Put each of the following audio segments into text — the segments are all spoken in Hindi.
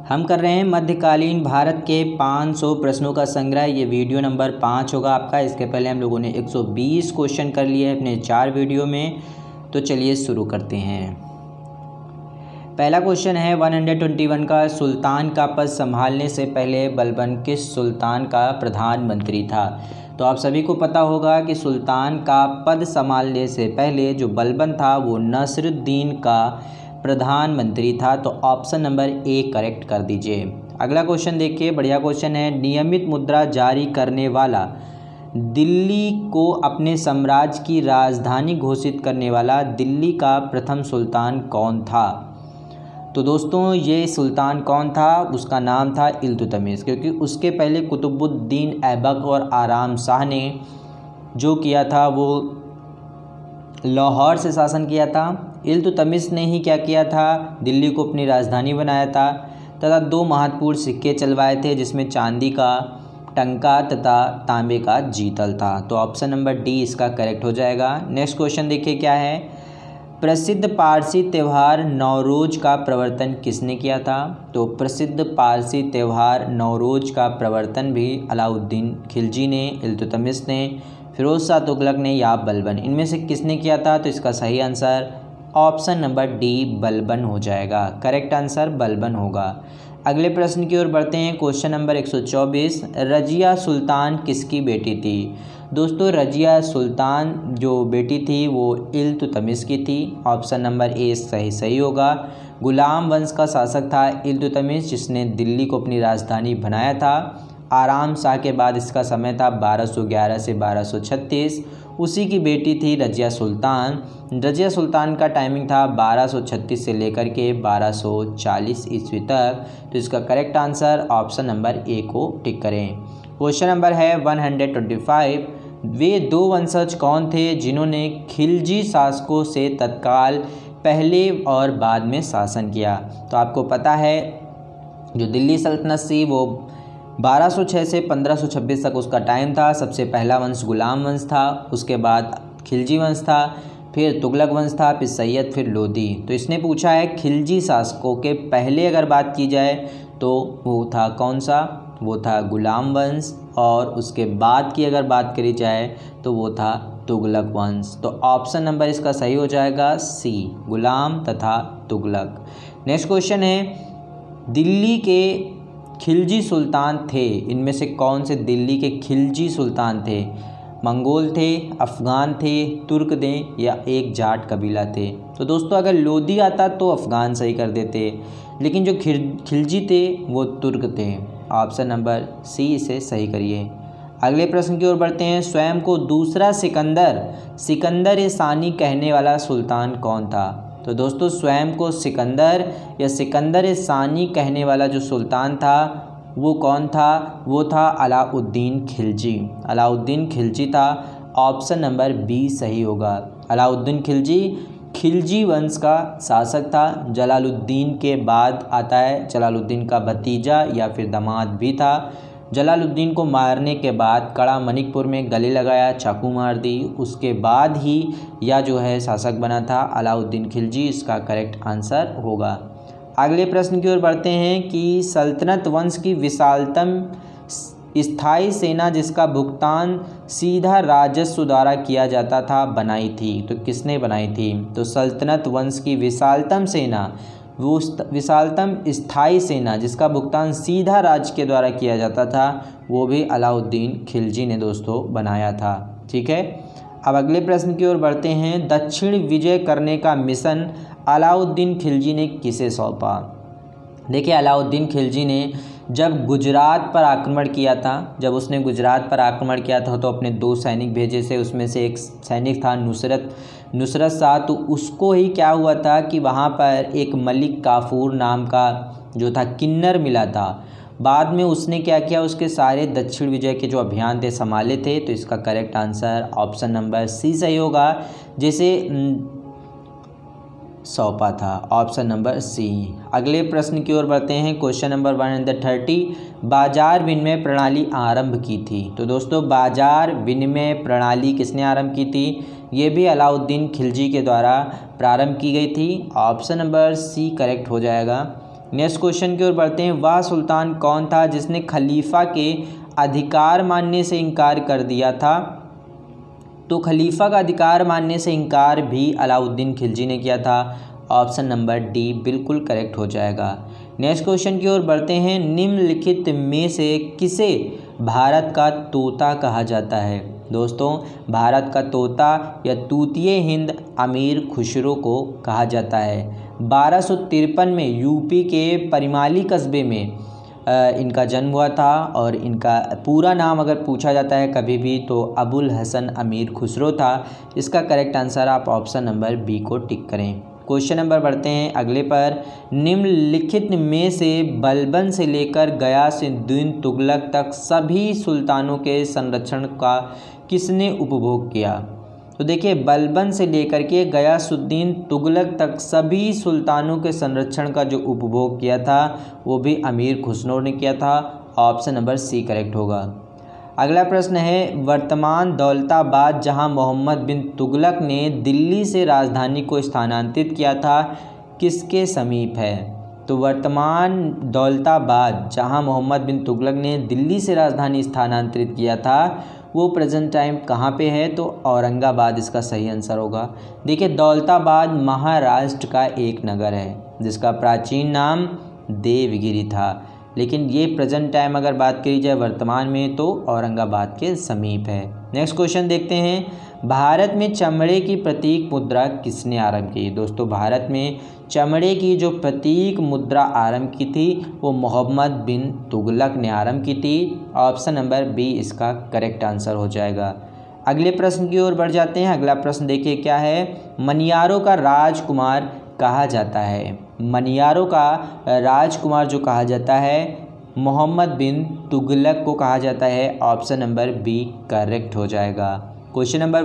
हम कर रहे हैं मध्यकालीन भारत के 500 प्रश्नों का संग्रह। ये वीडियो नंबर 5 होगा आपका। इसके पहले हम लोगों ने 120 क्वेश्चन कर लिए अपने 4 वीडियो में। तो चलिए शुरू करते हैं। पहला क्वेश्चन है 121 का, सुल्तान का पद संभालने से पहले बलबन किस सुल्तान का प्रधानमंत्री था। तो आप सभी को पता होगा कि सुल्तान का पद संभालने से पहले जो बलबन था वो नसरुद्दीन का प्रधानमंत्री था। तो ऑप्शन नंबर ए करेक्ट कर दीजिए। अगला क्वेश्चन देखिए, बढ़िया क्वेश्चन है। नियमित मुद्रा जारी करने वाला, दिल्ली को अपने साम्राज्य की राजधानी घोषित करने वाला दिल्ली का प्रथम सुल्तान कौन था। तो दोस्तों ये सुल्तान कौन था, उसका नाम था इल्तुतमिश, क्योंकि उसके पहले कुतुबुद्दीन ऐबक और आराम शाह ने जो किया था वो लाहौर से शासन किया था। इल्तुतमिश ने ही क्या किया था, दिल्ली को अपनी राजधानी बनाया था तथा 2 महत्वपूर्ण सिक्के चलवाए थे, जिसमें चांदी का टंका तथा तांबे का जीतल था। तो ऑप्शन नंबर डी इसका करेक्ट हो जाएगा। नेक्स्ट क्वेश्चन देखिए क्या है। प्रसिद्ध पारसी त्यौहार नौरोज का प्रवर्तन किसने किया था। तो प्रसिद्ध पारसी त्यौहार नौरोज का प्रवर्तन भी अलाउद्दीन खिलजी ने, इल्तुतमिश ने, फिरोज शाह तुगलक ने या बलबन, इनमें से किसने किया था। तो इसका सही answer option number D Balban हो जाएगा। करेक्ट आंसर बलबन होगा। अगले प्रश्न की ओर बढ़ते हैं। क्वेश्चन नंबर 124, रजिया सुल्तान किसकी बेटी थी। दोस्तों रजिया सुल्तान जो बेटी थी वो इल्तुतमिश की थी। ऑप्शन नंबर ए सही होगा। गुलाम वंश का शासक था इल्तुतमिश, जिसने दिल्ली को अपनी राजधानी बनाया था। आराम शाह के बाद इसका समय था 1211 से 1236। उसी की बेटी थी रजिया सुल्तान। रजिया सुल्तान का टाइमिंग था 1236 से लेकर के 1240 ईस्वी तक। तो इसका correct answer option number A को टिक करें। क्वेश्चन नंबर है 125, वे 2 वंशज कौन थे जिन्होंने खिलजी शासकों से तत्काल पहले और बाद में शासन किया। तो आपको पता है जो दिल्ली सल्तनत थी वो 1206 से 1526 तक उसका टाइम था। सबसे पहला वंश गुलाम वंश था, उसके बाद खिलजी वंश था, फिर तुगलक वंश था, फिर सैयद, फिर लोदी। तो इसने पूछा है खिलजी शासकों के पहले अगर बात की जाए तो वो था कौन सा, वो था गुलाम वंश, और उसके बाद की अगर बात करी जाए तो वो था तुगलक वंश। तो ऑप्शन नंबर इसका सही हो जाएगा सी, गुलाम तथा तुगलक। नेक्स्ट क्वेश्चन है, दिल्ली के खिलजी सुल्तान थे, इनमें से कौन से दिल्ली के खिलजी सुल्तान थे। मंगोल थे, अफ़गान थे, तुर्क थे या एक जाट कबीला थे। तो दोस्तों अगर लोदी आता तो अफ़गान सही कर देते, लेकिन जो खिलजी थे वो तुर्क थे। ऑप्शन नंबर सी इसे सही करिए। अगले प्रश्न की ओर बढ़ते हैं। स्वयं को दूसरा सिकंदर सानी कहने वाला सुल्तान कौन था। तो दोस्तों स्वयं को सिकंदर या सिकंदर सानी कहने वाला जो सुल्तान था वो कौन था, वो था अलाउद्दीन खिलजी। अलाउद्दीन खिलजी था। ऑप्शन नंबर बी सही होगा। अलाउद्दीन खिलजी खिलजी वंश का शासक था। जलालुद्दीन के बाद आता है जलालुद्दीन का भतीजा या फिर दामाद भी था। जलालुद्दीन को मारने के बाद कड़ा मणिकपुर में गले लगाया, चाकू मार दी, उसके बाद ही यह जो है शासक बना था अलाउद्दीन खिलजी। इसका करेक्ट आंसर होगा। अगले प्रश्न की ओर बढ़ते हैं कि सल्तनत वंश की विशालतम स्थायी सेना जिसका भुगतान सीधा राजस्व द्वारा किया जाता था बनाई थी। तो किसने बनाई थी। तो सल्तनत वंश की विशालतम सेना, वो विशालतम स्थायी सेना जिसका भुगतान सीधा राज्य के द्वारा किया जाता था, वो भी अलाउद्दीन खिलजी ने दोस्तों बनाया था। ठीक है, अब अगले प्रश्न की ओर बढ़ते हैं। दक्षिण विजय करने का मिशन अलाउद्दीन खिलजी ने किसे सौंपा। देखिए अलाउद्दीन खिलजी ने जब गुजरात पर आक्रमण किया था, जब उसने गुजरात पर आक्रमण किया था तो अपने 2 सैनिक भेजे थे, उसमें से एक सैनिक था नुसरत शाह। तो उसको ही क्या हुआ था कि वहाँ पर एक मलिक काफूर नाम का जो था किन्नर मिला था। बाद में उसने क्या किया, उसके सारे दक्षिण विजय के जो अभियान थे संभाले थे। तो इसका correct answer option number C सही होगा, जैसे सौंपा था। Option number C. अगले प्रश्न की ओर बढ़ते हैं। क्वेश्चन नंबर 130, बाजार विनिमय प्रणाली आरंभ की थी। तो दोस्तों बाजार विनिमय प्रणाली किसने आरंभ की थी। ये भी अलाउद्दीन खिलजी के द्वारा प्रारंभ की गई थी। ऑप्शन नंबर सी करेक्ट हो जाएगा। नेक्स्ट क्वेश्चन की ओर बढ़ते हैं। वह सुल्तान कौन था जिसने खलीफा के अधिकार मानने से इनकार कर दिया था? तो खलीफा का अधिकार मानने से इनकार भी अलाउद्दीन खिलजी ने किया था। ऑप्शन नंबर डी बिल्कुल करेक्ट हो जाएगा। नेक्स्ट क्वेश्चन की ओर बढ़ते हैं। निम्नलिखित में से किसे भारत का तोता कहा जाता है? दोस्तों, भारत का तोता या तूतिए हिंद अमीर खुसरो को कहा जाता है। 1253 में यूपी के परिमाली कस्बे में इनका जन्म हुआ था और इनका पूरा नाम अगर पूछा जाता है कभी भी तो अबुल हसन अमीर खुसरो था। इसका करेक्ट आंसर आप ऑप्शन नंबर बी को टिक करें। क्वेश्चन नंबर बढ़ते हैं अगले पर। निम्नलिखित में से बलबन से लेकर गयासुद्दीन तुगलक तक सभी सुल्तानों के संरक्षण का किसने उपभोग किया? तो देखिए, बलबन से लेकर के गयासुद्दीन तुगलक तक सभी सुल्तानों के संरक्षण का जो उपभोग किया था वो भी अमीर खुसरो ने किया था। ऑप्शन नंबर सी करेक्ट होगा। अगला प्रश्न है। वर्तमान दौलताबाद जहां मोहम्मद बिन तुगलक ने दिल्ली से राजधानी को स्थानांतरित किया था, किसके समीप है? तो वर्तमान दौलताबाद जहां मोहम्मद बिन तुगलक ने दिल्ली से राजधानी स्थानांतरित किया था वो प्रेजेंट टाइम कहाँ पे है? तो औरंगाबाद इसका सही आंसर होगा। देखिए, दौलताबाद महाराष्ट्र का एक नगर है जिसका प्राचीन नाम देवगिरी था, लेकिन ये प्रेजेंट टाइम अगर बात करी जाए वर्तमान में तो औरंगाबाद के समीप है। नेक्स्ट क्वेश्चन देखते हैं। भारत में चमड़े की प्रतीक मुद्रा किसने आरंभ की? दोस्तों, भारत में चमड़े की जो प्रतीक मुद्रा आरंभ की थी वो मोहम्मद बिन तुगलक ने आरंभ की थी। ऑप्शन नंबर बी इसका करेक्ट आंसर हो जाएगा। अगले प्रश्न की ओर बढ़ जाते हैं। अगला प्रश्न देखिए क्या है। मनियारों का राजकुमार कहा जाता है। मनियारों का राजकुमार जो कहा जाता है मोहम्मद बिन तुगलक को कहा जाता है। ऑप्शन नंबर बी करेक्ट हो जाएगा। क्वेश्चन नंबर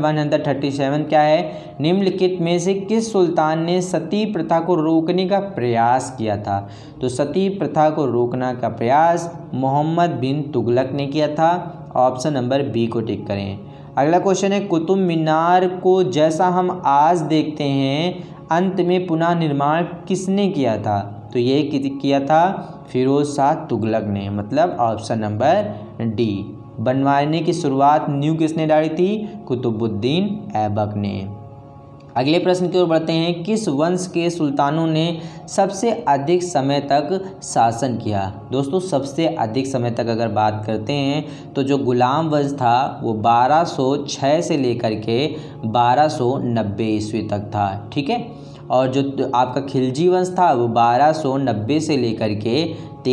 137 क्या है। निम्नलिखित में से किस सुल्तान ने सती प्रथा को रोकने का प्रयास किया था? तो सती प्रथा को रोकने का प्रयास मोहम्मद बिन तुगलक ने किया था। ऑप्शन नंबर बी को टिक करें। अगला क्वेश्चन है। कुतुब मीनार को जैसा हम आज देखते हैं अंत में पुनः निर्माण किसने किया था? तो ये किया था फिरोज शाह तुगलक ने, मतलब ऑप्शन नंबर डी। बनवाने की शुरुआत न्यू किसने डाली थी? कुतुबुद्दीन ऐबक ने। अगले प्रश्न की ओर बढ़ते हैं। किस वंश के सुल्तानों ने सबसे अधिक समय तक शासन किया? दोस्तों, सबसे अधिक समय तक अगर बात करते हैं तो जो गुलाम वंश था वो 1206 से लेकर के 1290 ईस्वी तक था। ठीक है, और जो आपका खिलजी वंश था वो 1290 से लेकर के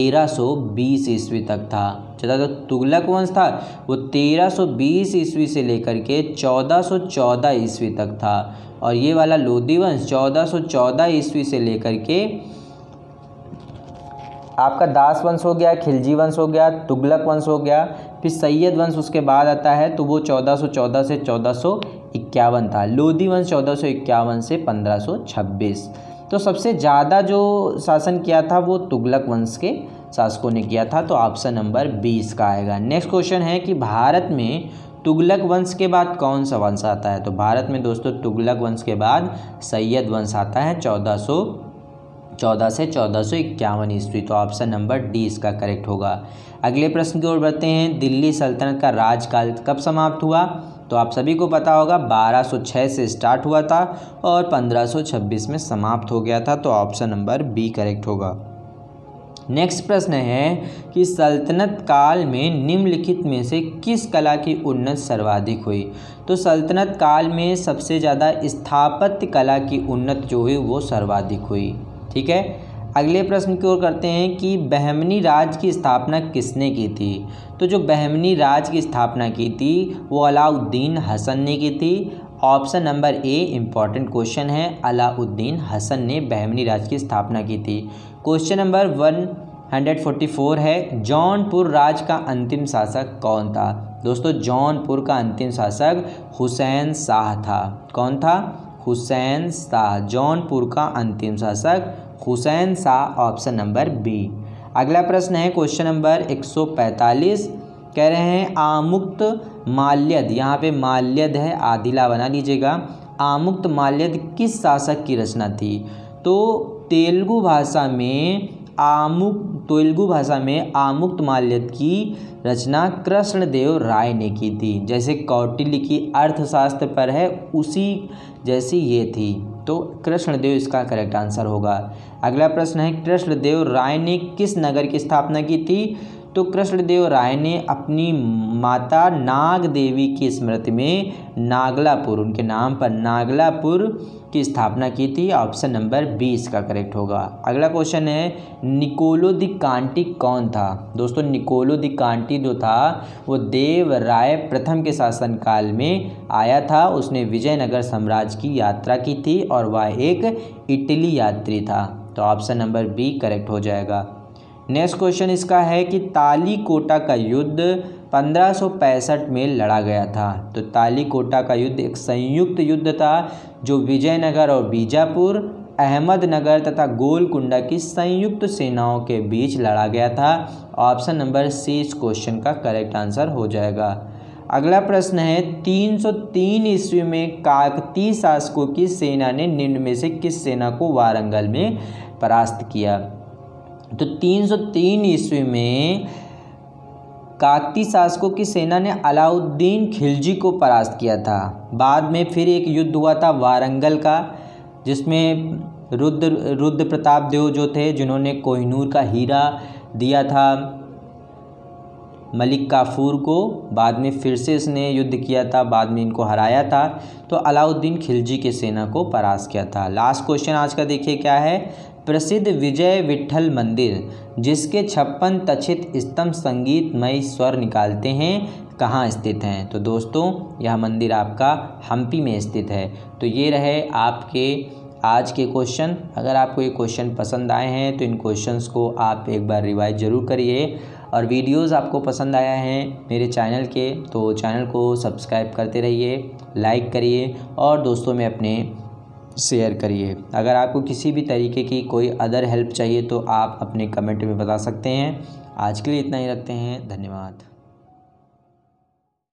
1320 ईस्वी तक था। जो तुगलक वंश था वो 1320 ईस्वी से लेकर के 1414 ईस्वी तक था। और ये वाला लोधी वंश 1414 ईस्वी से लेकर के आपका दास वंश हो गया, खिलजी वंश हो गया, तुगलक वंश हो गया, फिर सैयद वंश उसके बाद आता है तो वो 1414 से 1451 था। लोधी वंश 1451 से 1526। तो सबसे ज़्यादा जो शासन किया था वो तुगलक वंश के शासकों ने किया था। तो ऑप्शन नंबर 20 का आएगा। नेक्स्ट क्वेश्चन है कि भारत में तुगलक वंश के बाद कौन सा वंश आता है? तो भारत में दोस्तों तुगलक वंश के बाद सैयद वंश आता है 1414 से 1451 ईस्वी। तो ऑप्शन नंबर डी इसका करेक्ट होगा। अगले प्रश्न की ओर बढ़ते हैं। दिल्ली सल्तनत का राजकाल कब समाप्त हुआ? तो आप सभी को पता होगा 1206 से स्टार्ट हुआ था और 1526 में समाप्त हो गया था। तो ऑप्शन नंबर बी करेक्ट होगा। नेक्स्ट प्रश्न है कि सल्तनत काल में निम्नलिखित में से किस कला की उन्नति सर्वाधिक हुई? तो सल्तनत काल में सबसे ज़्यादा स्थापत्य कला की उन्नति जो हुई वो सर्वाधिक हुई। ठीक है, अगले प्रश्न की ओर करते हैं कि बहमनी राज की स्थापना किसने की थी? तो जो बहमनी राज की स्थापना की थी वो अलाउद्दीन हसन ने की थी। Option number A important question है, अलाउद्दीन हसन ने बहमनी राज की स्थापना की थी। क्वेश्चन नंबर 144 है। जौनपुर राज का अंतिम शासक कौन था? दोस्तों, जौनपुर का अंतिम शासक हुसैन शाह था। कौन था? हुसैन शाह। जौनपुर का अंतिम शासक Hussain Shah. Option number B. अगला प्रश्न है क्वेश्चन नंबर 145। कह रहे हैं आमुक्त माल्यद, यहाँ पे माल्यद है, आदिला बना लीजिएगा। आमुक्त माल्यद किस शासक की रचना थी? तो तेलुगु भाषा में तेलुगु भाषा में आमुक्तमाल्यद की रचना कृष्णदेव राय ने की थी। जैसे कौटिल्य की अर्थशास्त्र पर है, उसी जैसी ये थी, तो कृष्णदेव इसका करेक्ट आंसर होगा। अगला प्रश्न है, कृष्णदेव राय ने किस नगर की स्थापना की थी? तो कृष्णदेव राय ने अपनी माता नाग देवी की स्मृति में नागलापुर, उनके नाम पर नागलापुर की स्थापना की थी। ऑप्शन नंबर 20 का करेक्ट होगा। अगला क्वेश्चन है, निकोलो दी कांटी कौन था? दोस्तों निकोलो दी कांटी जो था वो देव राय प्रथम के शासनकाल में आया था। उसने विजयनगर साम्राज्य की यात्रा की थी और वह एक इटली यात्री था। तो ऑप्शन नंबर बी करेक्ट हो जाएगा। नेक्स्ट क्वेश्चन इसका है कि तालीकोटा का युद्ध 1565 में लड़ा गया था। तो तालीकोटा का युद्ध एक संयुक्त युद्ध था जो विजयनगर और बीजापुर, अहमदनगर तथा गोलकुंडा की संयुक्त सेनाओं के बीच लड़ा गया था। ऑप्शन नंबर सी इस क्वेश्चन का करेक्ट आंसर हो जाएगा। अगला प्रश्न है, 303 ईस्वी में काकतीय शासकों की सेना ने निम्न में से किस सेना को वारंगल में परास्त किया? तो 303 ईस्वी में काकतीय शासकों की सेना ने अलाउद्दीन खिलजी को परास्त किया था। बाद में फिर एक युद्ध हुआ था वारंगल का, जिसमें रुद्र प्रताप देव जो थे, जिन्होंने कोहिनूर का हीरा दिया था मलिक काफूर को। बाद में फिर से इसने युद्ध किया था, बाद में इनको हराया था, तो अलाउद्दीन खिलजी की सेना को परास्त किया था। लास्ट क्वेश्चन आज का देखिए क्या है, प्रसिद्ध विजय विट्ठल मंदिर जिसके 56 तचित स्तंभ संगीतमय स्वर निकालते हैं, कहाँ स्थित हैं? तो दोस्तों यह मंदिर आपका हम्पी में स्थित है। तो ये रहे आपके आज के क्वेश्चन। अगर आपको ये क्वेश्चन पसंद आए हैं तो इन क्वेश्चंस को आप एक बार रिवाइज ज़रूर करिए, और वीडियोस आपको पसंद आया है मेरे चैनल के तो चैनल को सब्सक्राइब करते रहिए, लाइक करिए और दोस्तों में अपने शेयर करिए। अगर आपको किसी भी तरीके की कोई अदर हेल्प चाहिए तो आप अपने कमेंट में बता सकते हैं। आज के लिए इतना ही रखते हैं, धन्यवाद।